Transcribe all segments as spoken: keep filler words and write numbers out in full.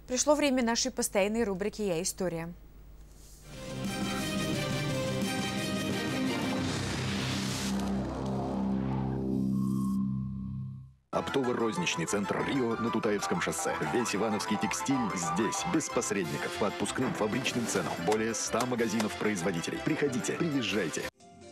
Пришло время нашей постоянной рубрики «Я история». Оптово-розничный центр Рио на Тутаевском шоссе. Весь ивановский текстиль здесь, без посредников, по отпускным фабричным ценам. Более ста магазинов-производителей. Приходите, приезжайте.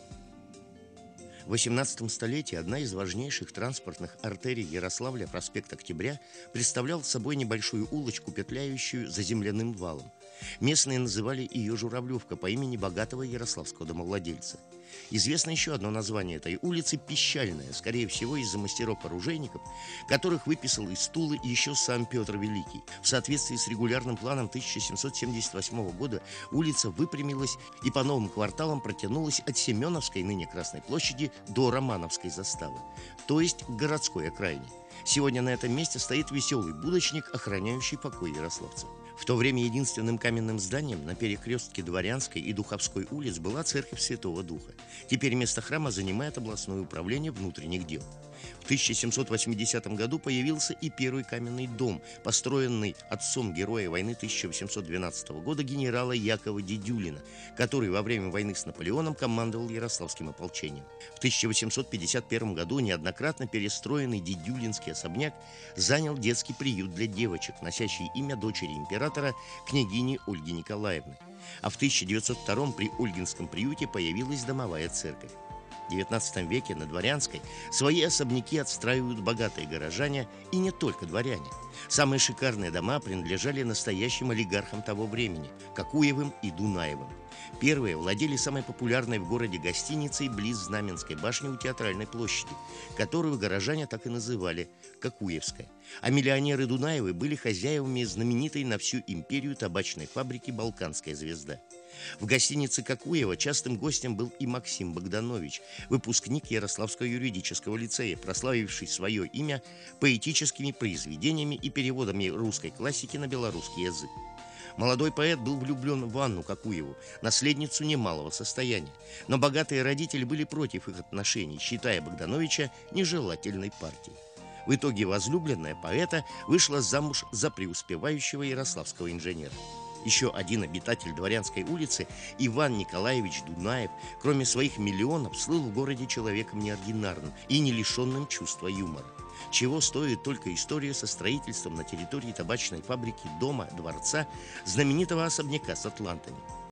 В восемнадцатом столетии одна из важнейших транспортных артерий Ярославля, проспект Октября, представлял собой небольшую улочку, петляющую за земляным валом. Местные называли ее Журавлевка по имени богатого ярославского домовладельца. Известно еще одно название этой улицы – Пищальная, скорее всего из-за мастеров-оружейников, которых выписал из Тулы еще сам Петр Великий. В соответствии с регулярным планом тысяча семьсот семьдесят восьмого года улица выпрямилась и по новым кварталам протянулась от Семеновской, ныне Красной площади, до Романовской заставы, то есть к городской окраине. Сегодня на этом месте стоит веселый будочник, охраняющий покой ярославцев. В то время единственным каменным зданием на перекрестке Дворянской и Духовской улиц была церковь Святого Духа. Теперь место храма занимает областное управление внутренних дел. В тысяча семьсот восьмидесятом году появился и первый каменный дом, построенный отцом героя войны тысяча восемьсот двенадцатого года генерала Якова Дедюлина, который во время войны с Наполеоном командовал Ярославским ополчением. В тысяча восемьсот пятьдесят первом году неоднократно перестроенный Дедюлинский особняк занял детский приют для девочек, носящий имя дочери императора, княгини Ольги Николаевны. А в тысяча девятьсот втором при Ольгинском приюте появилась домовая церковь. В девятнадцатом веке на Дворянской свои особняки отстраивают богатые горожане, и не только дворяне. Самые шикарные дома принадлежали настоящим олигархам того времени – Кокуевым и Дунаевым. Первые владели самой популярной в городе гостиницей близ Знаменской башни у Театральной площади, которую горожане так и называли – Кокуевская. А миллионеры Дунаевы были хозяевами знаменитой на всю империю табачной фабрики «Балканская звезда». В гостинице Кокуева частым гостем был и Максим Богданович, выпускник Ярославского юридического лицея, прославивший свое имя поэтическими произведениями и переводами русской классики на белорусский язык. Молодой поэт был влюблен в Анну Кокуеву, наследницу немалого состояния, но богатые родители были против их отношений, считая Богдановича нежелательной партией. В итоге возлюбленная поэта вышла замуж за преуспевающего ярославского инженера. Еще один обитатель Дворянской улицы, Иван Николаевич Дунаев, кроме своих миллионов, слыл в городе человеком неординарным и не лишенным чувства юмора. Чего стоит только история со строительством на территории табачной фабрики дома, дворца, знаменитого особняка с атлантами.